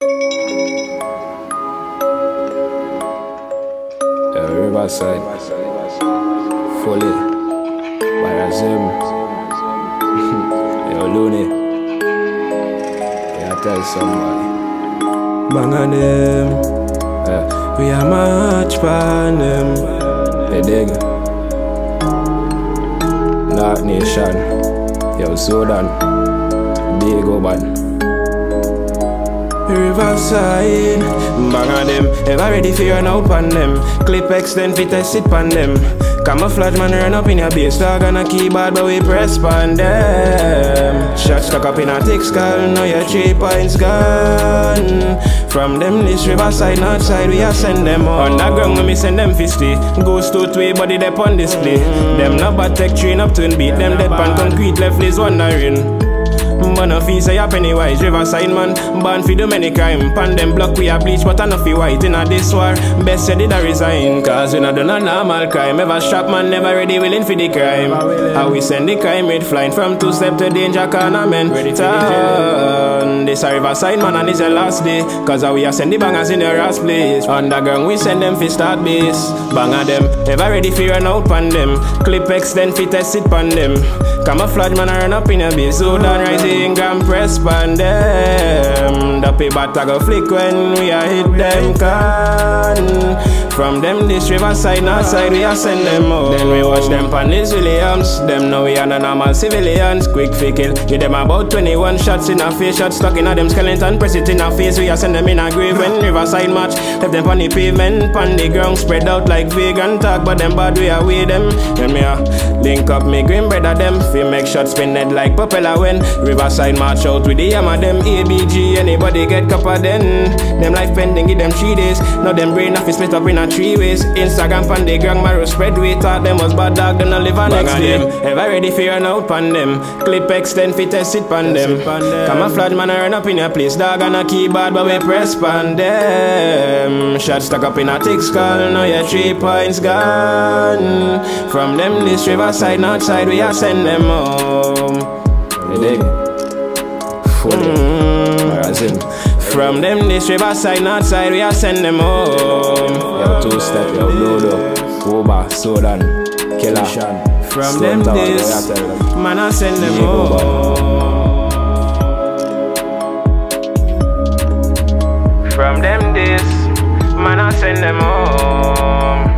Riverside, fully, Barazim, yo Looney, yeah, tell somebody. Bang on them, we are much fun them. Hey dig, North Nation, yo Sudan, big oban. Riverside, bang on them, ever ready for run out on them. Clip extend fit test it pan them. Camouflage man run up in your base, dog on a keyboard but we press pan them. Shots stuck up in a thick skull, now your 3 points gone. From them this Riverside, north side we a send them on. Underground when me send them fisty. Ghost to way body they on display. Them no bad tech train up to beat them dead pan concrete left is wondering. But no fee say a Pennywise, Riverside man born fi do many crime. Pan them block we a bleach but I no fi white in a this war. Best said it a resign, cause we not do no normal crime. Ever strap man never ready willing for the crime. How we send the crime rate flying from 2 step to danger corner men. Ready turn. This a Riverside man and this a last day. Cause how we a send the bangers in the last place. Underground we send them fi start base. Bang a them, ever ready fi run out pan them. Clip extend fi test it pan them. Camouflage man a run up in a base. So down rising and press pan them. The payback go flick when we a hit them can. From them this Riverside, north side we a send them out. Then we watch them pan these Williams. Them know we are no normal civilians. Quick fi kill, give them about 21 shots in a face. Shots stuck in a them skeleton, press it in a face. We a send them in a grave when Riverside match. Left them on the pavement, pan the ground spread out like vegan talk. But them bad we away them. Then me a link up me green brother them. Fi make shots spin head like propeller when Riverside march out with the hammer them. ABG anybody get copper then. Them life pending give them 3 days. Now them brain off is split up in a 3 ways. Instagram pan the ground marrow spread we thought them was bad dog. Them not live on next day. Ever ready for run out pan them. Clip extend fi test it pan them. Camouflage man a run up in your place. Dog on a keyboard but we press pan them. Shots stuck up in a thick skull. Now your 3 points gone. From them this Riverside, north side we a send them home. You dig? Fully, Barazim. From them this Riverside, north side we a send them home. Yo 2 step, yo Blodo, Koba, Sudan, Killer. From them this, man I send them home. From them this, man I send them home.